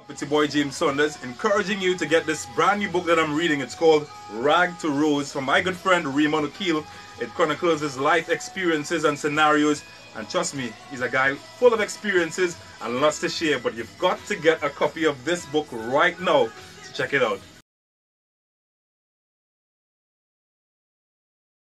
It's your boy James Saunders, encouraging you to get this brand new book that I'm reading. It's called Rag to Rose from my good friend Raymond Ockille. It chronicles his life experiences and scenarios, and trust me, he's a guy full of experiences and lots to share. But you've got to get a copy of this book right now, so check it out.